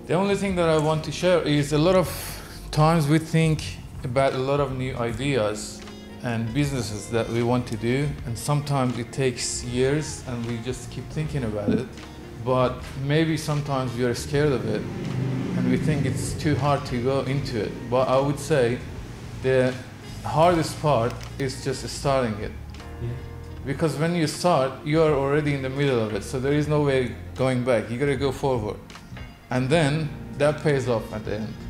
The only thing that I want to share is a lot of times we think about a lot of new ideas and businesses that we want to do, and sometimes it takes years and we just keep thinking about it, but maybe sometimes we are scared of it and we think it's too hard to go into it. But I would say the hardest part is just starting it. Yeah. Because when you start, you are already in the middle of it, so there is no way going back. You gotta go forward. And then that pays off at the end.